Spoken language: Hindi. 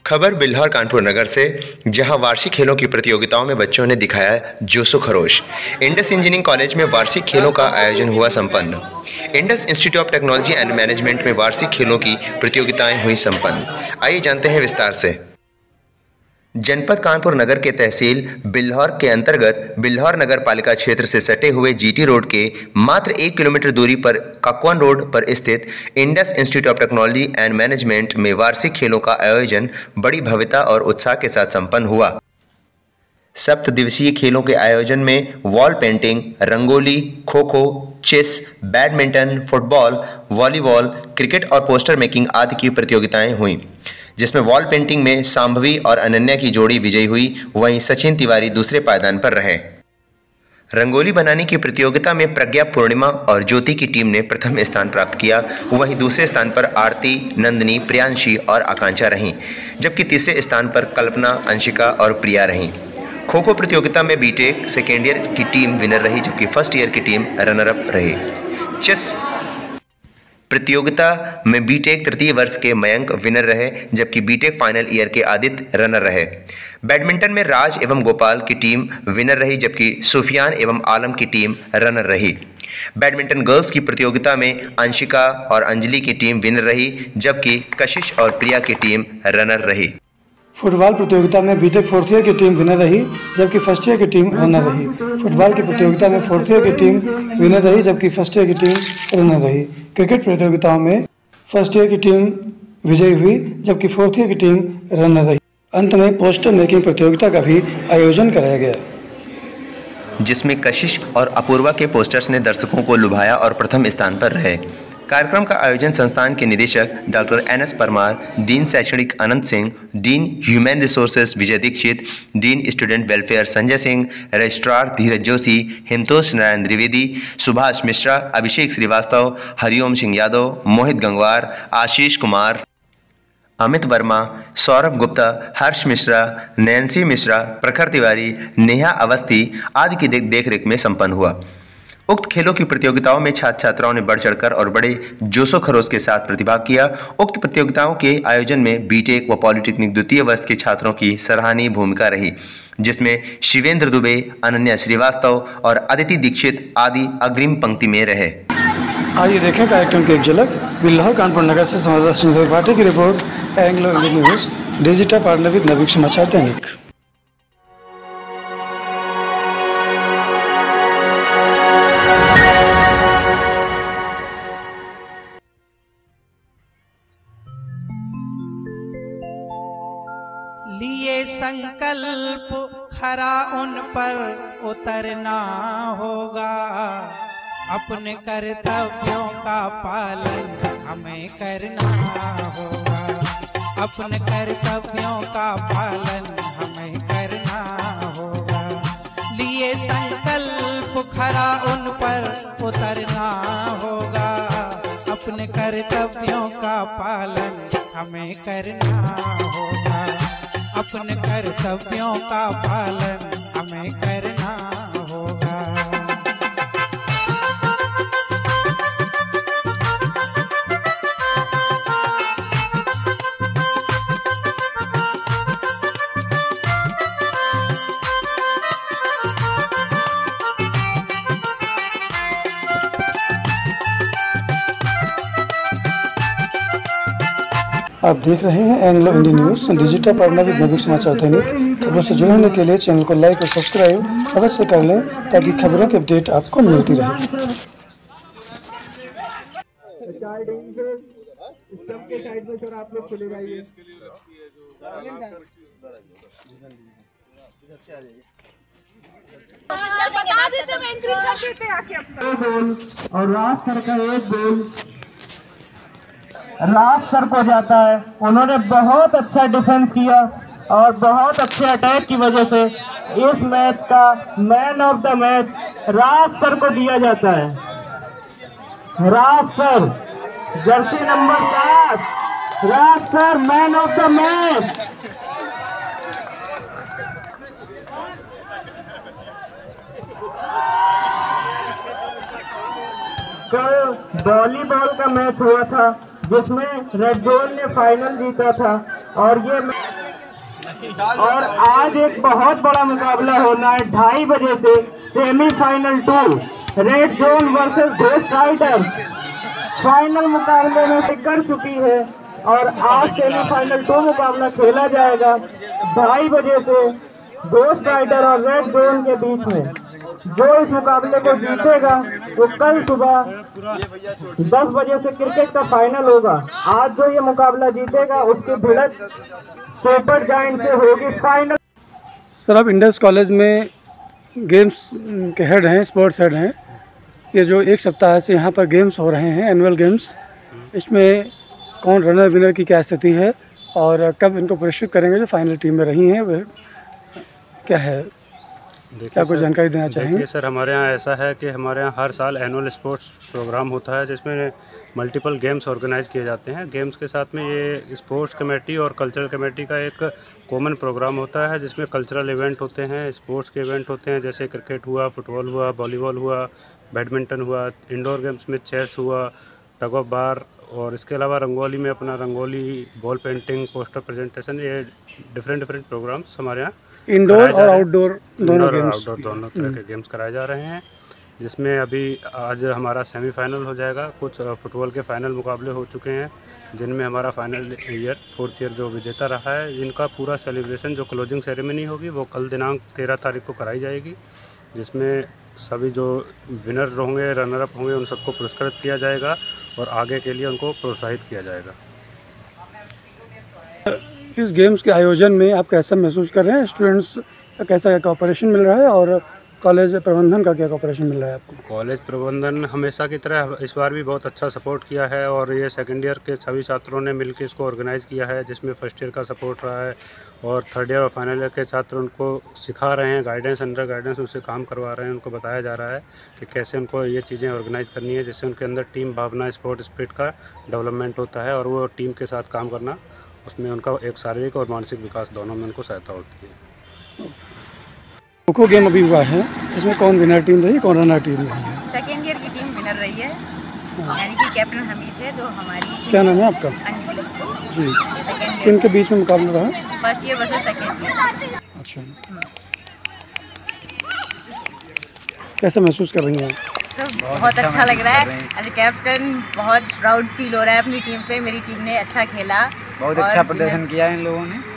खबर बिल्हौर कानपुर नगर से, जहां वार्षिक खेलों की प्रतियोगिताओं में बच्चों ने दिखाया जोशो खरोश। इंडस इंजीनियरिंग कॉलेज में वार्षिक खेलों का आयोजन हुआ संपन्न। Indus institute of technology and management में वार्षिक खेलों की प्रतियोगिताएं हुई संपन्न। आइए जानते हैं विस्तार से। जनपद कानपुर नगर के तहसील बिल्हौर के अंतर्गत बिल्हौर नगर पालिका क्षेत्र से सटे हुए जीटी रोड के मात्र 1 किलोमीटर दूरी पर ककवन रोड पर स्थित Indus institute of technology and management में वार्षिक खेलों का आयोजन बड़ी भव्यता और उत्साह के साथ संपन्न हुआ। 7 दिवसीय खेलों के आयोजन में wall painting, rangoli, kho kho, chess, badminton, football, volleyball, cricket और पोस्टर मेकिंग आदि की प्रतियोगिताएं हुईं, जिसमें वॉल पेंटिंग में सांभवी और अनन्या की जोड़ी विजयी हुई। वहीं सचिन तिवारी दूसरे पायदान पर रहे। रंगोली बनाने की प्रतियोगिता में प्रज्ञा, पूर्णिमा और ज्योति की टीम ने प्रथम स्थान प्राप्त किया। वहीं दूसरे स्थान पर आरती, नंदिनी, प्रियांशी और आकांक्षा रहीं, जबकि तीसरे स्थान पर कल्पना, अंशिका और प्रिया रहीं। खो खो प्रतियोगिता में बीटेक सेकेंड ईयर की टीम विनर रही, जबकि फर्स्ट ईयर की टीम रनर अप रही। चेस प्रतियोगिता में बीटेक तृतीय वर्ष के मयंक विनर रहे, जबकि बीटेक फाइनल ईयर के आदित्य रनर रहे। बैडमिंटन में राज एवं गोपाल की टीम विनर रही, जबकि सुफियान एवं आलम की टीम रनर रही। बैडमिंटन गर्ल्स की प्रतियोगिता में अंशिका और अंजलि की टीम विनर रही, जबकि कशिश और प्रिया की टीम रनर रही। फुटबॉल प्रतियोगिता में बीटेक फोर्थ ईयर की टीम विनर रही, जबकि फर्स्ट ईयर की टीम रनर रही। फुटबॉल की प्रतियोगिता में फोर्थ ईयर की टीम विनर रही, जबकि फर्स्ट ईयर की टीम रनर रही। क्रिकेट प्रतियोगिताओं में फर्स्ट ईयर की टीम विजयी हुई, जबकि फोर्थ ईयर की टीम रनर रही। अंत में पोस्टर मेकिंग प्रतियोगिता का भी आयोजन कराया गया, जिसमें कशिश और अपूर्वा के पोस्टर्स ने दर्शकों को लुभाया और प्रथम स्थान पर रहे। कार्यक्रम का आयोजन संस्थान के निदेशक डॉक्टर NS परमार, डीन शैक्षणिक Anant Singh, dean human resources Vijay Dixit, dean student welfare Sanjay Singh, registrar Dheeraj Joshi, Himtosh Narayan Dwivedi, Subhash Mishra, Abhishek Srivastava, Hariom Singh Yadav, Mohit Gangwar, Ashish Kumar, Amit Verma, Saurabh Gupta, Harsh Mishra, Nancy Mishra, Prakhar Tiwari, Neha Awasthi आदि की देखरेख में संपन्न हुआ। उक्त खेलों की प्रतियोगिताओं में छात्र छात्राओं ने बढ़ चढ़कर और बड़े जोशो खरोश के साथ प्रतिभाग किया। उक्त प्रतियोगिताओं के आयोजन में बीटेक व पॉलिटेक्निक द्वितीय वर्ष के छात्रों की सराहनीय भूमिका रही, जिसमें शिवेंद्र दुबे, अनन्या श्रीवास्तव और अदिति दीक्षित आदि अग्रिम पंक्ति में रहे। आइए देखें कार्यक्रम की एक झलक। बिल्हौर कानपुर नगर से संवाददाता सुनील पाठक की report, Anglo Indian News, digital partner with Naveen Samachar Dainik. लिए संकल्प खरा उन पर उतरना होगा, अपने कर्तव्यों का पालन हमें करना होगा, अपने कर्तव्यों का पालन हमें करना होगा। लिए संकल्प खरा उन पर उतरना होगा, अपने कर्तव्यों का पालन हमें करना होगा, अपने कर्तव्यों का पालन हमें करना होगा। आप देख रहे हैं Anglo Indian News, digital partner with Naveen Samachar Dainik. खबरों से जुड़े होने के लिए चैनल को लाइक और सब्सक्राइब अवश्य कर लें, ताकि खबरों की अपडेट आपको मिलती रहे। और राज सर का एक गोल राज सर को जाता है। उन्होंने बहुत अच्छा डिफेंस किया और बहुत अच्छे अटैक की वजह से इस मैच का man of the match Raj sir को दिया जाता है। Raj sir, jersey number 7, Raj sir man of the match. कल वॉलीबॉल का मैच हुआ था, जिसमें रेड गोल ने फाइनल जीता था और ये और आज एक बहुत बड़ा मुकाबला होना है 2:30 बजे से। Semifinal 2 red zone versus ghost riders final मुकाबले में से कर चुकी है और आज सेमीफाइनल 2 मुकाबला खेला जाएगा 2:30 बजे से घोस्ट राइडर और रेड जोन के बीच में। जो इस मुकाबले को जीतेगा वो कल सुबह 10 बजे से क्रिकेट का फाइनल होगा। आज जो ये मुकाबला जीतेगा उसकी भिड़ंत सुपर जायंट से होगी फाइनल। सर, आप इंडस कॉलेज में गेम्स के हेड हैं, स्पोर्ट्स हेड हैं। ये जो एक सप्ताह से यहाँ पर गेम्स हो रहे हैं, एनुअल गेम्स, इसमें कौन रनर विनर की क्या स्थिति है और कब इनको पुरस्कृत करेंगे जो फाइनल टीम में रही हैं, वह क्या है? क्या कुछ जानकारी देना चाहेंगे? देखिए सर, हमारे यहाँ ऐसा है कि हमारे यहाँ हर साल एनुअल स्पोर्ट्स प्रोग्राम होता है जिसमें मल्टीपल गेम्स ऑर्गेनाइज किए जाते हैं। गेम्स के साथ में ये स्पोर्ट्स कमेटी और कल्चरल कमेटी का एक कॉमन प्रोग्राम होता है जिसमें कल्चरल इवेंट होते हैं, स्पोर्ट्स के इवेंट होते हैं, जैसे क्रिकेट हुआ, फुटबॉल हुआ, वॉलीबॉल हुआ, बैडमिंटन हुआ, इंडोर गेम्स में चेस हुआ, टग ऑफ वार, और इसके अलावा रंगोली में अपना rangoli, ball painting, poster presentation, ये डिफरेंट प्रोग्राम्स हमारे यहाँ इंडोर और आउटडोर दोनों तरह के गेम्स कराए जा रहे हैं। जिसमें अभी आज हमारा सेमीफाइनल हो जाएगा। कुछ फुटबॉल के फाइनल मुकाबले हो चुके हैं जिनमें हमारा फाइनल ईयर 4th ईयर जो विजेता रहा है, इनका पूरा सेलिब्रेशन जो क्लोजिंग सेरेमनी होगी वो कल दिनांक 13 तारीख को कराई जाएगी, जिसमें सभी जो विनर होंगे, रनर अप होंगे, उन सबको पुरस्कृत किया जाएगा और आगे के लिए उनको प्रोत्साहित किया जाएगा। इस गेम्स के आयोजन में आप कैसा महसूस कर रहे हैं? स्टूडेंट्स का कैसा कोऑपरेशन मिल रहा है और कॉलेज प्रबंधन का क्या कोऑपरेशन मिल रहा है आपको? कॉलेज प्रबंधन हमेशा की तरह इस बार भी बहुत अच्छा सपोर्ट किया है और ये सेकंड ईयर के सभी छात्रों ने मिलकर इसको ऑर्गेनाइज़ किया है, जिसमें फर्स्ट ईयर का सपोर्ट रहा है और थर्ड ईयर और फाइनल ईयर के छात्र उनको सिखा रहे हैं, गाइडेंस, अंडर गाइडेंस उनसे काम करवा रहे हैं, उनको बताया जा रहा है कि कैसे उनको ये चीज़ें ऑर्गेनाइज़ करनी है, जिससे उनके अंदर टीम भावना, स्पोर्ट स्पिरिट का डेवलपमेंट होता है और वो टीम के साथ काम करना, उसमें उनका एक शारीरिक और मानसिक विकास दोनों में उनको सहायता होती है। खो गेम अभी हुआ है, इसमें कौन विनर टीम रही, कौन रनर टीम रही है? सेकेंड ईयर की टीम विनर रही है, यानी कि कैप्टन हमीद है जो हमारी। क्या नाम है आपका? अंजलि जी। सेकेंड किन के बीच में मुकाबला रहा? First year versus second year. अच्छा, कैसा महसूस कर रही हैं आप? सब बहुत अच्छा लग रहा है। एज कैप्टन बहुत प्राउड फील हो रहा है अपनी टीम पे। मेरी टीम ने अच्छा खेला, बहुत अच्छा प्रदर्शन किया इन लोगों ने।